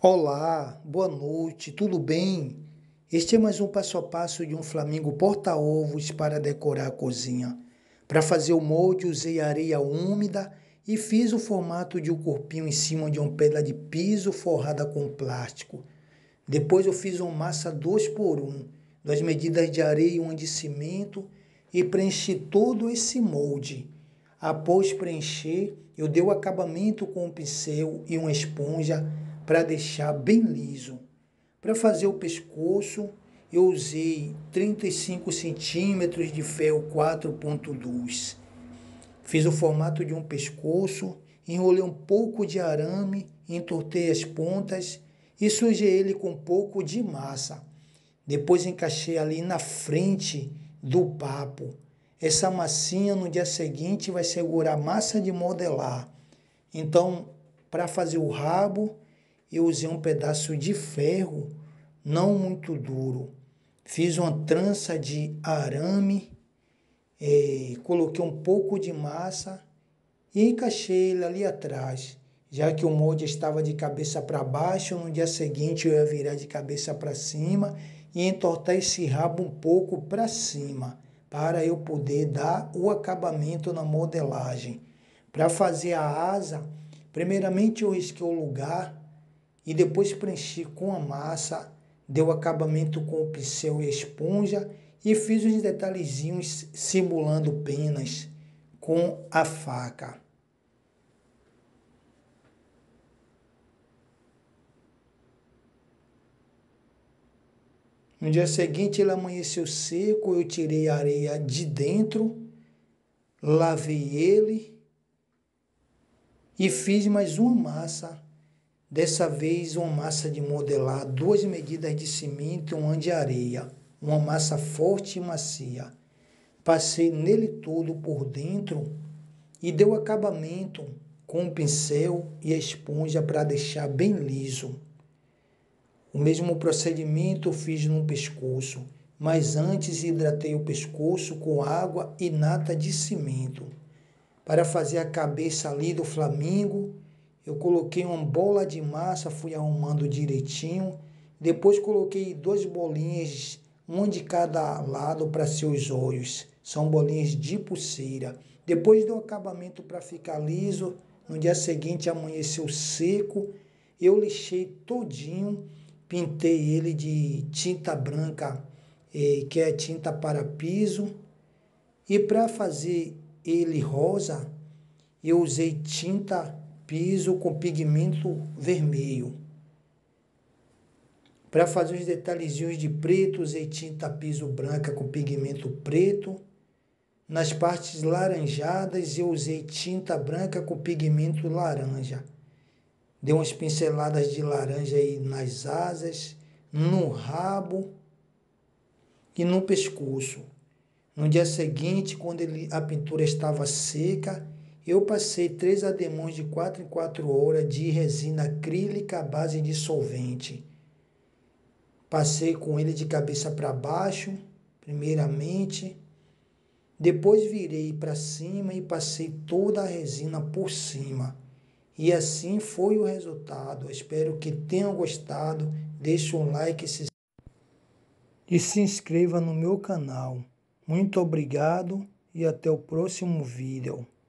Olá, boa noite, tudo bem? Este é mais um passo a passo de um flamingo porta-ovos para decorar a cozinha. Para fazer o molde, usei areia úmida e fiz o formato de um corpinho em cima de uma pedra de piso forrada com plástico. Depois eu fiz uma massa 2 por 1, 2 medidas de areia e uma de cimento e preenchi todo esse molde. Após preencher, eu dei o acabamento com um pincel e uma esponja para deixar bem liso. Para fazer o pescoço, eu usei 35 centímetros de ferro 4.2. Fiz o formato de um pescoço, enrolei um pouco de arame, entortei as pontas e sujei ele com um pouco de massa. Depois encaixei ali na frente do papo. Essa massinha no dia seguinte vai segurar a massa de modelar. Então, para fazer o rabo, eu usei um pedaço de ferro, não muito duro. Fiz uma trança de arame, coloquei um pouco de massa e encaixei ele ali atrás. Já que o molde estava de cabeça para baixo, no dia seguinte eu ia virar de cabeça para cima e entortar esse rabo um pouco para cima, para eu poder dar o acabamento na modelagem. Para fazer a asa, primeiramente eu risquei o lugar e depois preenchi com a massa, dei o acabamento com o pincel e a esponja e fiz os detalhezinhos simulando penas com a faca. No dia seguinte ele amanheceu seco, eu tirei a areia de dentro, lavei ele e fiz mais uma massa. Dessa vez uma massa de modelar, 2 medidas de cimento e uma de areia. Uma massa forte e macia. Passei nele todo por dentro e dei o acabamento com o pincel e a esponja para deixar bem liso. O mesmo procedimento eu fiz no pescoço, mas antes hidratei o pescoço com água e nata de cimento. Para fazer a cabeça ali do flamingo, eu coloquei uma bola de massa, fui arrumando direitinho. Depois coloquei 2 bolinhas, uma de cada lado para seus olhos. São bolinhas de pulseira. Depois deu acabamento para ficar liso. No dia seguinte amanheceu seco. Eu lixei todinho, pintei ele de tinta branca, que é tinta para piso. E para fazer ele rosa, eu usei tinta piso com pigmento vermelho. Para fazer os detalhezinhos de preto, usei tinta piso branca com pigmento preto. Nas partes laranjadas, eu usei tinta branca com pigmento laranja. Dei umas pinceladas de laranja aí nas asas, no rabo e no pescoço. No dia seguinte, quando a pintura estava seca, eu passei 3 ademãos de 4 em 4 horas de resina acrílica à base de solvente. Passei com ele de cabeça para baixo, primeiramente. Depois virei para cima e passei toda a resina por cima. E assim foi o resultado. Espero que tenham gostado. Deixe um like e se inscreva no meu canal. Muito obrigado e até o próximo vídeo.